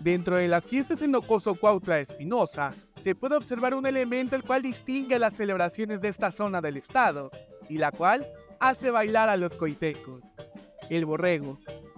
Dentro de las fiestas en Ocoso Cuautla Espinosa, se puede observar un elemento el cual distingue las celebraciones de esta zona del estado, y la cual hace bailar a los coitecos: el borrego.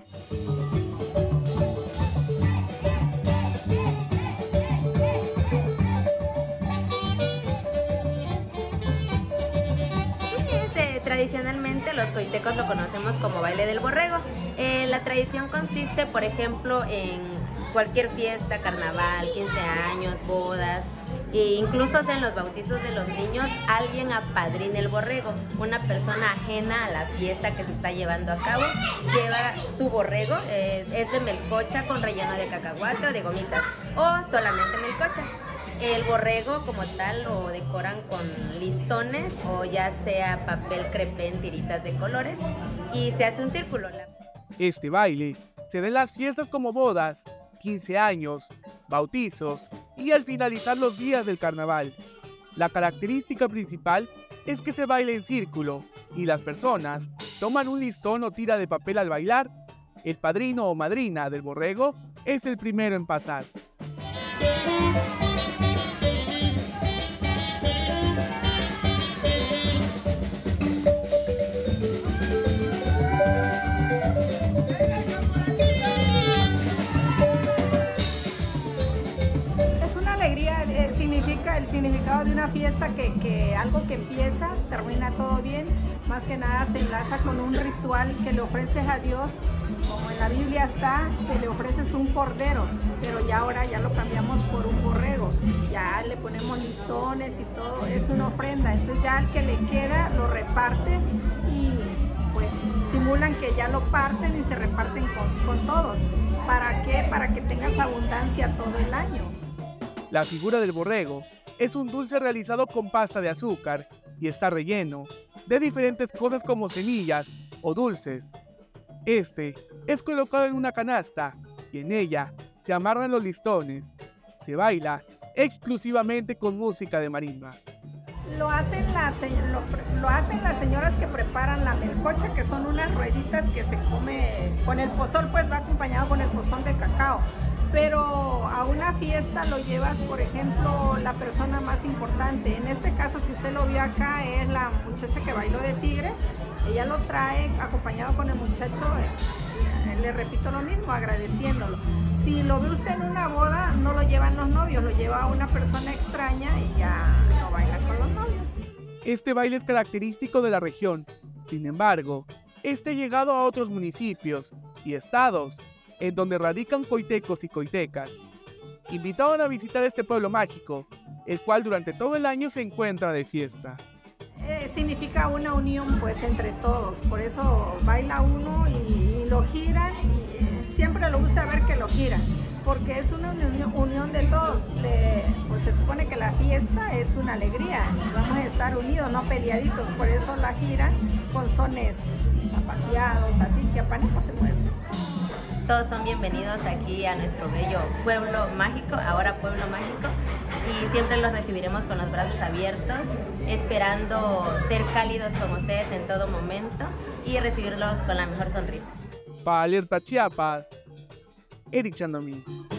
Tradicionalmente los coitecos lo conocemos como baile del borrego. La tradición consiste, por ejemplo, en cualquier fiesta, carnaval, 15 años, bodas, e incluso en los bautizos de los niños, alguien apadrina el borrego. Una persona ajena a la fiesta que se está llevando a cabo lleva su borrego, es de melcocha con relleno de cacahuate o de gomitas, o solamente melcocha. El borrego como tal lo decoran con listones o ya sea papel crepé en tiritas de colores y se hace un círculo. Este baile se da en las fiestas como bodas, 15 años, bautizos y al finalizar los días del carnaval. La característica principal es que se baila en círculo y las personas toman un listón o tira de papel al bailar. El padrino o madrina del borrego es el primero en pasar. Significa el significado de una fiesta que algo que empieza, termina todo bien, más que nada se enlaza con un ritual que le ofreces a Dios, como en la Biblia está, que le ofreces un cordero, pero ya ahora ya lo cambiamos por un borrego, ya le ponemos listones y todo, es una ofrenda, entonces ya al que le queda lo reparte y pues simulan que ya lo parten y se reparten con todos. ¿Para qué? Para que tengas abundancia todo el año. La figura del borrego es un dulce realizado con pasta de azúcar y está relleno de diferentes cosas como semillas o dulces. Este es colocado en una canasta y en ella se amarran los listones. Se baila exclusivamente con música de marimba. Lo hacen las señoras que preparan la melcocha, que son unas rueditas que se come con el pozol, pues va acompañado con el pozol de cacao. Pero a una fiesta lo llevas, por ejemplo, la persona más importante. En este caso que usted lo vio acá es la muchacha que bailó de tigre. Ella lo trae acompañado con el muchacho, le repito lo mismo, agradeciéndolo. Si lo ve usted en una boda, no lo llevan los novios, lo lleva a una persona extraña y ya no baila con los novios. Este baile es característico de la región. Sin embargo, este ha llegado a otros municipios y estados en donde radican coitecos y coitecas. Invitaron a visitar este pueblo mágico, el cual durante todo el año se encuentra de fiesta. Significa una unión pues entre todos, por eso baila uno y lo giran, y siempre le gusta ver que lo giran, porque es una unión de todos. Pues se supone que la fiesta es una alegría, vamos a estar unidos, no peleaditos, por eso la giran con sones zapateados, así chiapanecos se puede decir. Todos son bienvenidos aquí a nuestro bello pueblo mágico, ahora pueblo mágico, y siempre los recibiremos con los brazos abiertos, esperando ser cálidos con ustedes en todo momento y recibirlos con la mejor sonrisa. Para Alerta Chiapas, Eric Chandomí.